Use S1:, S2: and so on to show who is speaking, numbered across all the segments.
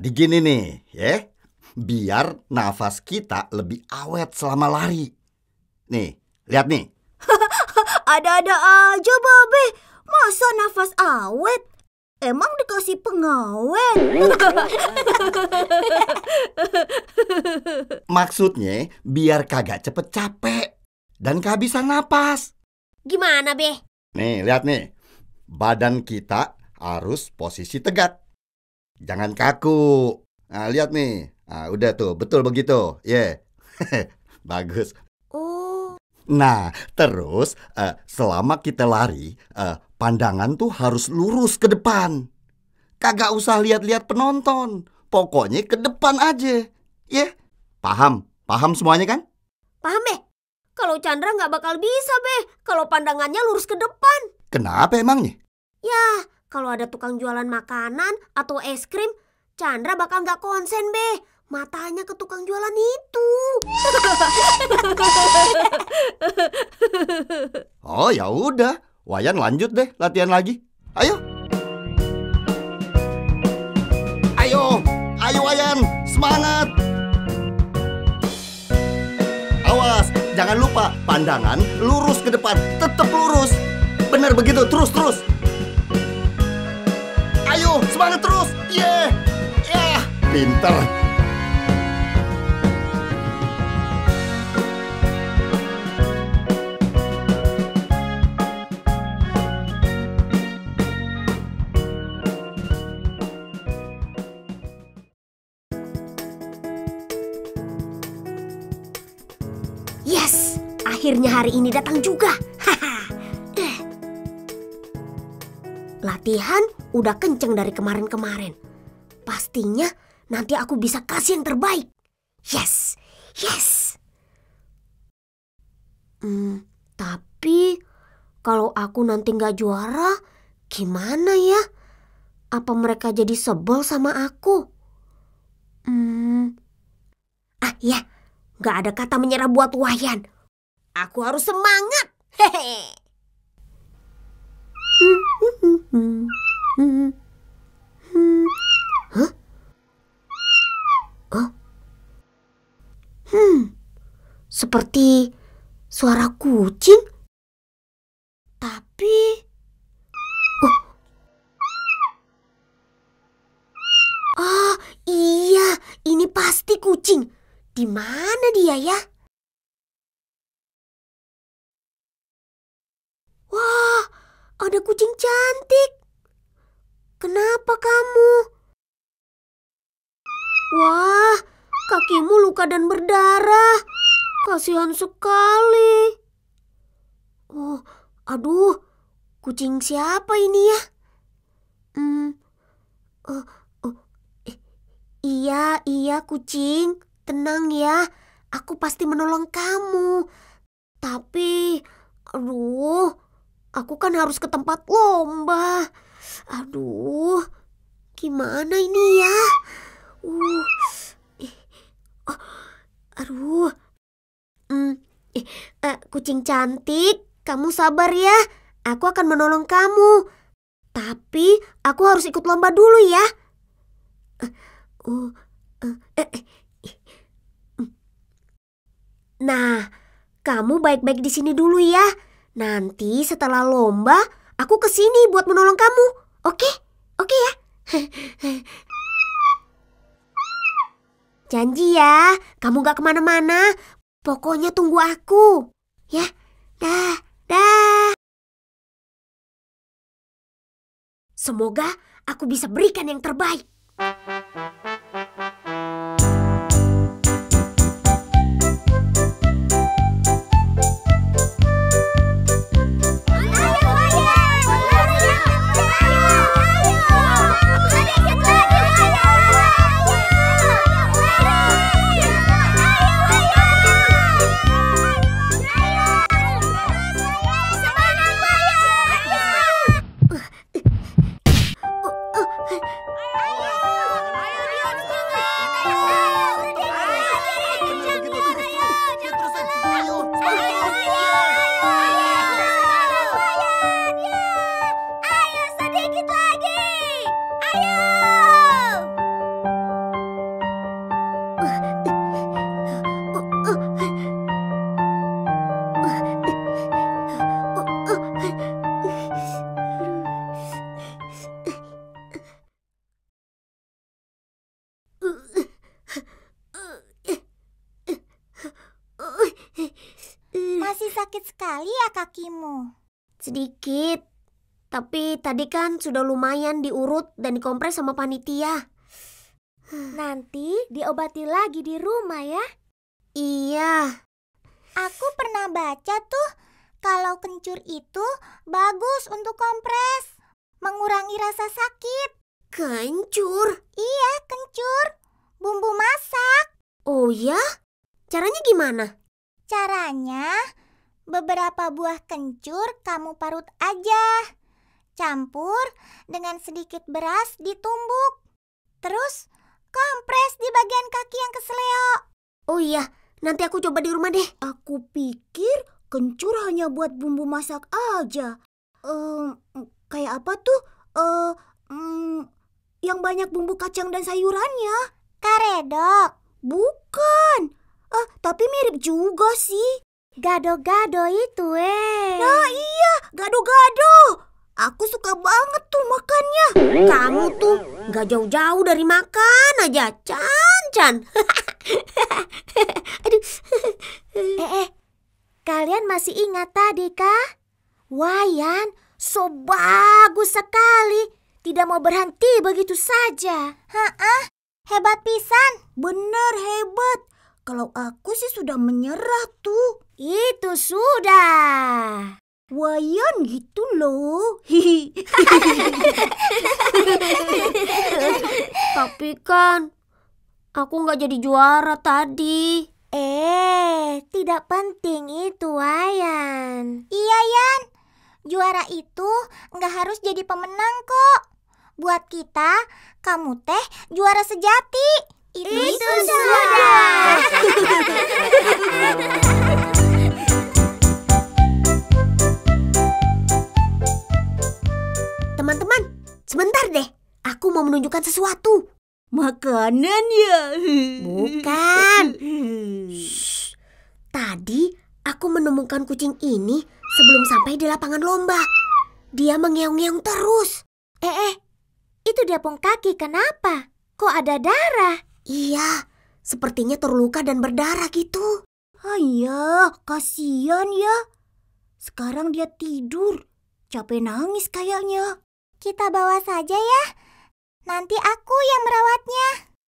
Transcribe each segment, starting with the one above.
S1: Jadi gini nih, ya. Biar nafas kita lebih awet selama lari. Nih, lihat nih.
S2: Ada-ada aja, Babe. Masa nafas awet? Emang dikasih pengawet?
S1: Maksudnya biar kagak cepet capek dan kehabisan napas.
S2: Gimana, Be?
S1: Nih, lihat nih. Badan kita harus posisi tegak. Jangan kaku. Nah, lihat nih. Nah, udah tuh, betul begitu. Ya. Yeah. Bagus.
S2: Oh.
S1: Nah, terus selama kita lari, pandangan tuh harus lurus ke depan. Kagak usah lihat-lihat penonton. Pokoknya ke depan aja. Ya, yeah. Paham? Paham semuanya kan?
S2: Paham, Be. Kalau Chandra nggak bakal bisa, Be. Kalau pandangannya lurus ke depan.
S1: Kenapa emangnya?
S2: Ya, kalau ada tukang jualan makanan atau es krim, Chandra bakal nggak konsen, Be. Matanya ke tukang jualan itu.
S1: Oh, ya udah. Wayan lanjut deh latihan lagi. Ayo. Ayo Wayan, semangat. Awas, jangan lupa pandangan lurus ke depan, tetap lurus. Bener begitu, terus. Ayo, semangat terus. Yeah. Pinter.
S2: Yes, akhirnya hari ini datang juga. Latihan udah kenceng dari kemarin-kemarin. Pastinya nanti aku bisa kasih yang terbaik. Yes. Tapi kalau aku nanti nggak juara, gimana ya? Apa mereka jadi sebel sama aku? Ya, nggak ada kata menyerah buat Wayan. Aku harus semangat. Hehe. Hah? Oh? Seperti suara kucing. Tapi iya, ini pasti kucing. Di mana dia ya? Wah, ada kucing cantik. Kenapa kamu? Wah, kakimu luka dan berdarah. Kasihan sekali. Oh, aduh, kucing siapa ini ya? Iya kucing, tenang ya. Aku pasti menolong kamu. Tapi, aduh, aku kan harus ke tempat lomba. Aduh, gimana ini ya? Aduh. Kucing cantik, kamu sabar ya. Aku akan menolong kamu. Tapi aku harus ikut lomba dulu ya. Nah, kamu baik-baik di sini dulu ya. Nanti setelah lomba, aku kesini buat menolong kamu. Oke? Oke ya? Janji ya, kamu gak kemana-mana. Pokoknya tunggu aku. Ya, dah. Semoga aku bisa berikan yang terbaik.
S3: sakit sekali ya kakimu?
S2: Sedikit. Tapi tadi kan sudah lumayan diurut dan dikompres sama panitia.
S3: Nanti diobati lagi di rumah ya.
S2: Iya.
S3: Aku pernah baca tuh kalau kencur itu bagus untuk kompres, mengurangi rasa sakit.
S2: Kencur?
S3: Iya, kencur. Bumbu masak.
S2: Oh ya? Caranya gimana?
S3: Caranya, beberapa buah kencur kamu parut aja. Campur dengan sedikit beras ditumbuk. Terus kompres di bagian kaki yang kesleo.
S2: Oh iya, nanti aku coba di rumah deh.
S4: Aku pikir kencur hanya buat bumbu masak aja. Kayak apa tuh? Yang banyak bumbu kacang dan sayurannya.
S3: Karedok.
S4: Bukan. Tapi mirip juga sih.
S3: Gado-gado itu
S4: Nah iya, gado-gado. Aku suka banget tuh makannya.
S2: Kamu tuh gak jauh-jauh dari makan aja. Can. Aduh.
S3: Kalian masih ingat tadi kah? Wayan so bagus sekali. Tidak mau berhenti begitu saja. Hebat pisan.
S4: Bener hebat. Kalau aku sih sudah menyerah tuh.
S3: Itu sudah.
S4: Wayan gitu loh.
S2: Tapi kan aku gak jadi juara tadi.
S3: Tidak penting itu, Wayan. Iya, Yan. Juara itu nggak harus jadi pemenang kok. Buat kita, kamu teh juara sejati. Itu sudah.
S2: Teman-teman, sebentar deh. Aku mau menunjukkan sesuatu.
S4: Makanan ya?
S2: Bukan. Shh. Tadi aku menemukan kucing ini sebelum sampai di lapangan lomba. Dia mengeong-ngeong terus.
S3: Itu diapung kaki kenapa? Kok ada darah?
S2: Iya, sepertinya terluka dan berdarah gitu.
S4: Ayah, kasihan ya. Sekarang dia tidur. Capek nangis kayaknya.
S3: Kita bawa saja ya. Nanti aku yang merawatnya.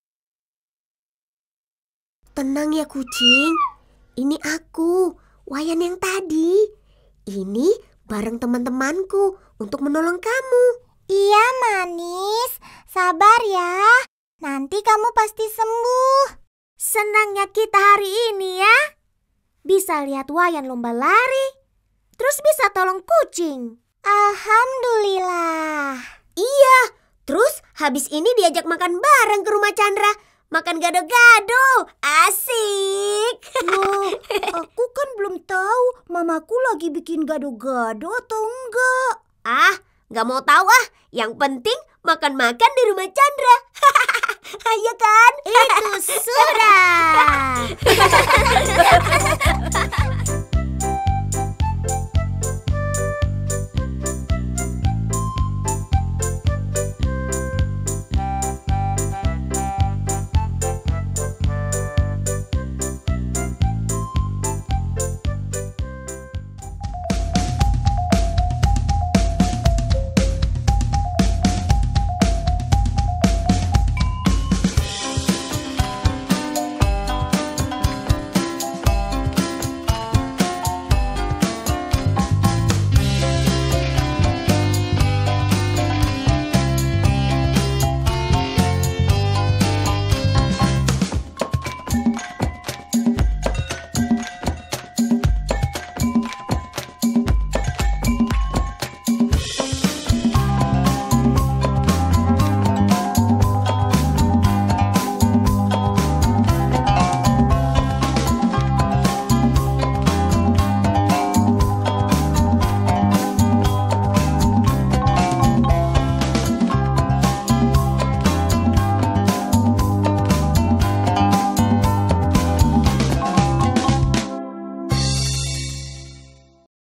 S2: Tenang ya kucing. Ini aku, Wayan yang tadi. Ini bareng teman-temanku untuk menolong kamu.
S3: Iya, manis. Sabar ya. Nanti kamu pasti sembuh. Senangnya kita hari ini ya. Bisa lihat Wayan lomba lari. Terus bisa tolong kucing. Alhamdulillah.
S2: Iya, terus habis ini diajak makan bareng ke rumah Chandra. Makan gado-gado. Asik.
S4: Loh, aku kan belum tahu mamaku lagi bikin gado-gado atau enggak.
S2: Gak mau tahu ah. Yang penting makan-makan di rumah Chandra. Iya kan?
S3: Itu sudah.